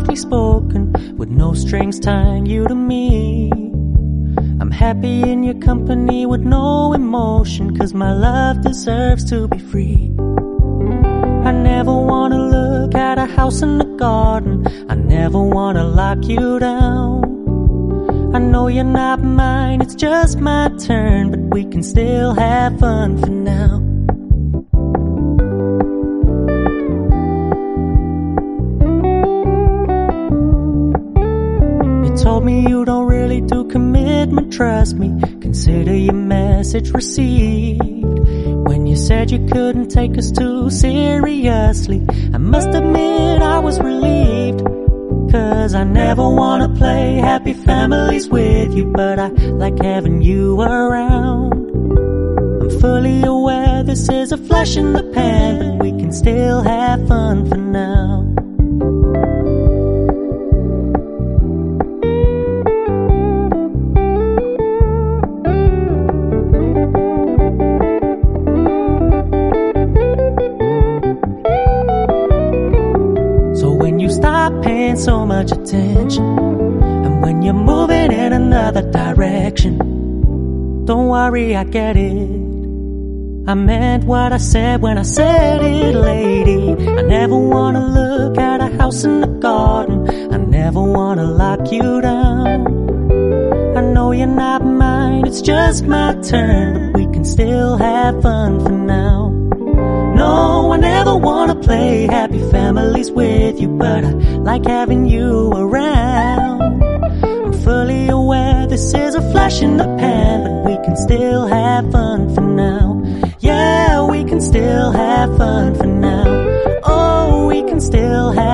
softly spoken, with no strings tying you to me. I'm happy in your company with no emotion, 'cause my love deserves to be free. I never wanna look at a house in the garden, I never wanna lock you down. I know you're not mine, it's just my turn, but we can still have fun for now. You told me you don't really do commitment, trust me, consider your message received. When you said you couldn't take us too seriously, I must admit I was relieved. 'Cause I never wanna play happy families with you, but I like having you around. I'm fully aware this is a flash in the pan, but we can still have fun for now. Stop paying so much attention, and when you're moving in another direction, don't worry, I get it. I meant what I said when I said it, lady. I never wanna look at a house in the garden, I never wanna lock you down. I know you're not mine, it's just my turn, but we can still have fun for now. No, I never wanna play happy families with you, but I like having you around. I'm fully aware this is a flash in the pan, but we can still have fun for now. Yeah, we can still have fun for now. Oh, we can still have